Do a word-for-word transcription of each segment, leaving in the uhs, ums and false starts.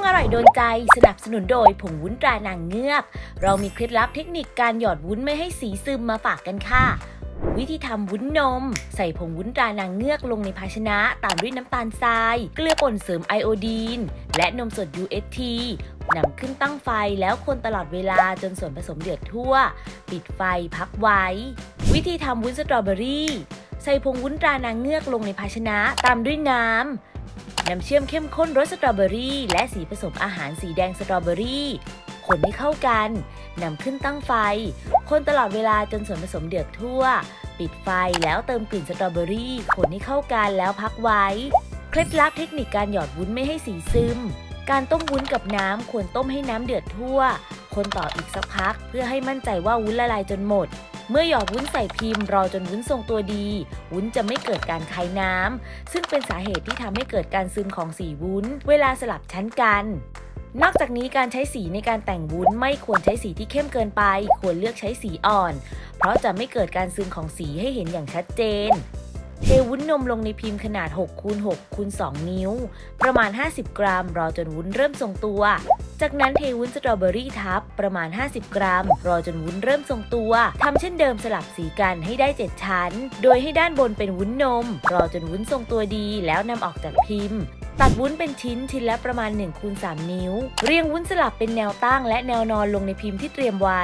อร่อยโดนใจสนับสนุนโดยผงวุ้นตรานางเงือกเรามีเคล็ดลับเทคนิคการหยอดวุ้นไม่ให้สีซึมมาฝากกันค่ะวิธีทำวุ้นนมใส่ผงวุ้นตรานางเงือกลงในภาชนะตามด้วยน้ำตาลทรายเกลือป่นเสริมไอโอดีนและนมสด ยู เอช ที นำขึ้นตั้งไฟแล้วคนตลอดเวลาจนส่วนผสมเดือดทั่วปิดไฟพักไว้วิธีทำวุ้นสตรอเบอรี่ใส่ผงวุ้นตรานางเงือกลงในภาชนะตามด้วยน้ำน้ำเชื่อมเข้มข้นรสสตรอเบอรี่และสีผสมอาหารสีแดงสตรอเบอรี่คนให้เข้ากันนำขึ้นตั้งไฟคนตลอดเวลาจนส่วนผสมเดือดทั่วปิดไฟแล้วเติมกลิ่นสตรอเบอรี่คนให้เข้ากันแล้วพักไว้เคล็ดลับเทคนิคการหยอดวุ้นไม่ให้สีซึมการต้มวุ้นกับน้ำควรต้มให้น้ำเดือดทั่วคนต่ออีกสักพักเพื่อให้มั่นใจว่าวุ้นละลายจนหมดเมื่อหยอดวุ้นใส่พิมพ์รอจนวุ้นทรงตัวดีวุ้นจะไม่เกิดการคายน้ำซึ่งเป็นสาเหตุที่ทำให้เกิดการซึมของสีวุ้นเวลาสลับชั้นกันนอกจากนี้การใช้สีในการแต่งวุ้นไม่ควรใช้สีที่เข้มเกินไปควรเลือกใช้สีอ่อนเพราะจะไม่เกิดการซึมของสีให้เห็นอย่างชัดเจนเทวุ้นนมลงในพิมพ์ขนาด หกคูณหกคูณสอง นิ้วประมาณห้าสิบกรัมรอจนวุ้นเริ่มทรงตัวจากนั้นเทวุ้นสตรอเบอรี่ทับประมาณห้าสิบกรัมรอจนวุ้นเริ่มทรงตัวทำเช่นเดิมสลับสีกันให้ได้เจ็ดชั้นโดยให้ด้านบนเป็นวุ้นนมรอจนวุ้นทรงตัวดีแล้วนำออกจากพิมพ์ตัดวุ้นเป็นชิ้นชิ้นละประมาณ หนึ่งคูณสาม นิ้วเรียงวุ้นสลับเป็นแนวตั้งและแนวนอนลงในพิมพ์ที่เตรียมไว้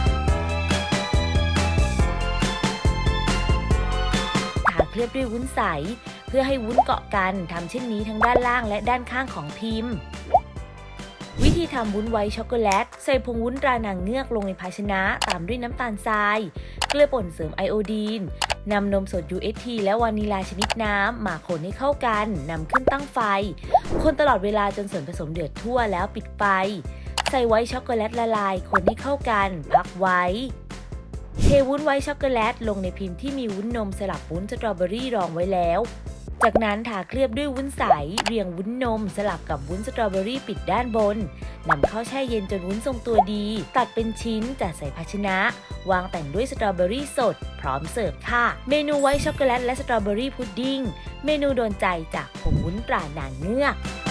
เคลือบด้วยวุ้นใสเพื่อให้วุ้นเกาะกันทำเช่นนี้ทั้งด้านล่างและด้านข้างของพิมพ์วิธีทำวุ้นไวท์ช็อกโกแลตใส่ผงวุ้นตรานางเงือกลงในภาชนะตามด้วยน้ำตาลทรายเกลือป่นเสริมไอโอดีนนำนมสด ยู เอช ที และวานิลาชนิดน้ำมาคนให้เข้ากันนำขึ้นตั้งไฟคนตลอดเวลาจนส่วนผสมเดือดทั่วแล้วปิดไฟใส่ไวท์ช็อกโกแลตละลายคนให้เข้ากันพักไว้เทวุ้นไวท์ช็อกโกแลตลงในพิมพ์ที่มีวุ้นนมสลับวุ้นสตรอเบอรี่รองไว้แล้วจากนั้นทาเคลือบด้วยวุ้นใสเรียงวุ้นนมสลับกับวุ้นสตรอเบอรี่ปิดด้านบนนำเข้าแช่เย็นจนวุ้นทรงตัวดีตัดเป็นชิ้นจัดใส่ภาชนะวางแต่งด้วยสตรอเบอรี่สดพร้อมเสิร์ฟค่ะเมนูไวท์ช็อกโกแลตและสตรอเบอรี่พุดดิ้งเมนูโดนใจจากผงวุ้นตรานางเงือก